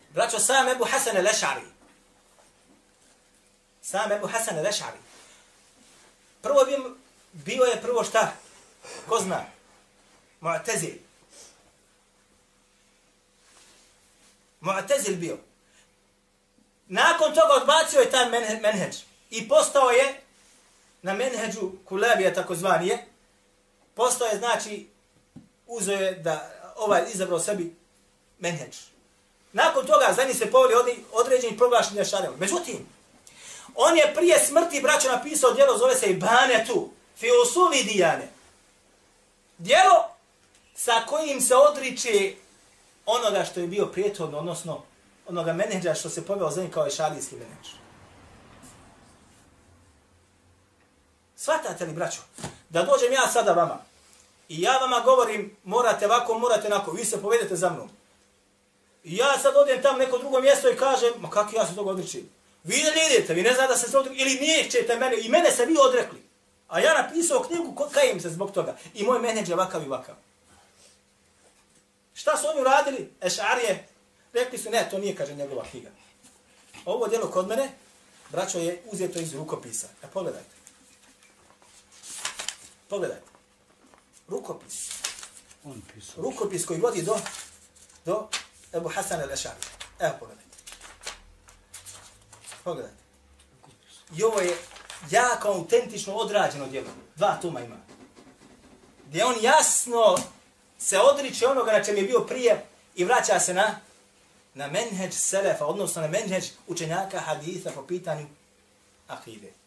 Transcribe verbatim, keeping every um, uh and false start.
Braćo, sam Ebu Hasan el-Eš'ari. Sam Ebu Hasan el-Eš'ari. Prvo bio, bio je prvo šta? Ko zna? Mu'tezil. Mu'tezil bio. Nakon toga odbacio je taj menheđ. I postao je na menheđu Kulabija takozvani je. Postao je, znači, uzeo je da ovaj izabrao sebi menheđ. Nakon toga za njih se poveli određeni proglašenja šarijom. Međutim, on je prije smrti, braćo, napisao djelo, zove se Ibanetu, fi usuli dijane. Djelo sa kojim se odriče onoga što je bio prijethodno, odnosno onoga menedža što se poveo za njim kao i šarijski menedž. Svatate li, braćo, da dođem ja sada vama i ja vama govorim morate ovako, morate onako, vi se povedete za mnom. I ja sad odem tamo neko drugo mjesto i kažem, ma kako ja se toga odričim? Vi ne idete, vi ne znate da se odrekli, ili nećete mene, i mene se vi odrekli. A ja napisao knjigu, kajem se zbog toga. I moj menedž je vakav i vakav. Šta su oni uradili? Eš'arije, rekli su, ne, to nije, kaže, njegova knjiga. Ovo djelo kod mene, braćo, je uzeto iz rukopisa. E, pogledajte. Pogledajte. Rukopis. On pisao. Rukopis koji vodi do, do Ebu Hasan el-Eš'ari. Evo, pogledajte. Pogledajte. I ovo je jako autentično odrađeno djelo. Dva tuma ima. Gdje on jasno se odriče onoga na čem je bio prije i vraća se na na menheđ selefa, odnosno na menheđ učenjaka haditha po pitanju akide.